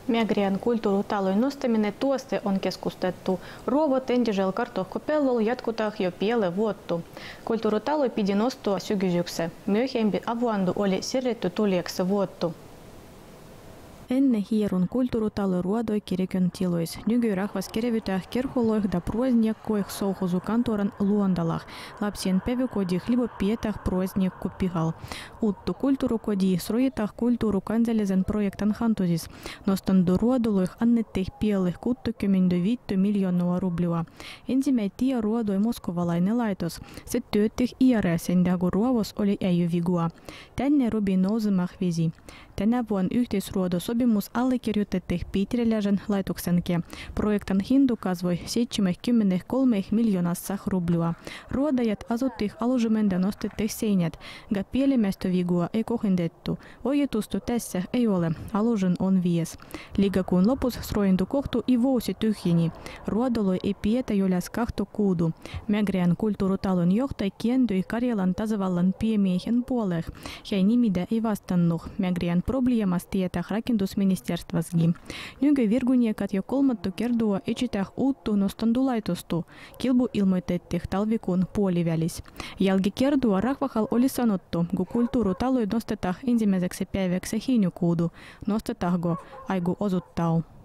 Mägrien kulttuuritalojen nostaminen tuoste on keskustettu. Ruovot entisellä kartohkopellolla jatkutaan jo piele vuotta. Kulttuuritalo piti nostaa syksykseen. Myöhemmin avuandu oli siirretty tuljeksi vuotta. Ennen hierun kulttuuritalo ruodoi kirkon tilois. Nykyrahvas kervytää kerholoih da proezniakkoih souhusukantoran luondalah. Lapsien pevykodih libo pietah proezniakko pihal. Uttu kulttuurikodih srojitah kulttuurikansallisen projektan hantusis. Nostandu ruodoloih annetteih pieleh 65 miljoonaa rublua. Ensimmäisenä ruodoi moskovalainen laitos. Se työttih IRS:n dagu ruovos oli äijyvigua. Tänne rubi nousemah vesi. Tänä vuonna yhteisruodosopimus allekirjoitettiin Pietariläisen laitoksenkin. Projektan hinta kasvoi 73 miljoonassa rublua. Ruodajat asuttiin alueemme ja nostettiin seinät. Ga pielemästä vigua ei kohdennettu. Ojitusta tässä ei ole. Alueen on 5. Liikakuun lopussa srointu kohtu i vuosi tyhjeni. Ruodoloi ei pietä jolas 2 kuudu. Mägrien kulttuuritalon johtaja kientyi Karjalan tasavallan piemiehen puolelle. Hän nimitä ei vastannut. Mägrien probleemasta tietää rakennusministeriössäkin. Nykyvirguniekat jo 3. kertaa etsitään uutta nostandulaitosta. Kilbu ilmoitettiin talvikuun puolivälissä. Jälkikertaa rahvahal oli sanottu, kun kulttuuritalo nostetaan ensimmäiseksi päiväksi heinäkuuta. Nostetaanko aiku osuttaa.